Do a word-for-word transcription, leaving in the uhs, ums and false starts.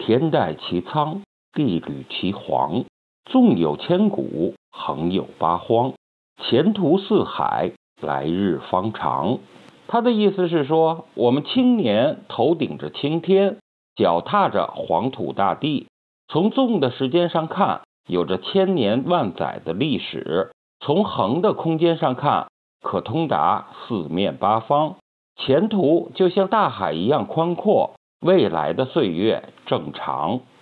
天戴其苍，地履其黄，纵有千古，横有八荒，前途似海，来日方长。他的意思是说，我们青年头顶着青天，脚踏着黄土大地，从纵的时间上看，有着千年万载的历史；从横的空间上看，可通达四面八方。前途就像大海一样宽阔，未来的岁月正长。